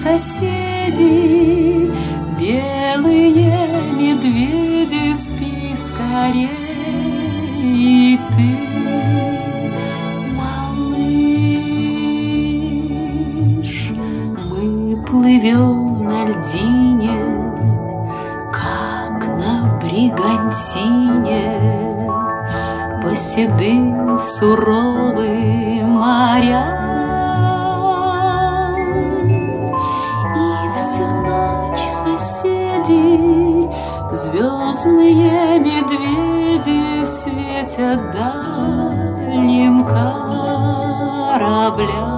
соседи, белые медведи, спи скорей, и ты, малыш. Мы плывем на льдине, как на бригантине, по седым суровым морям. И всю ночь соседи, звездные медведи, светят дальним кораблям.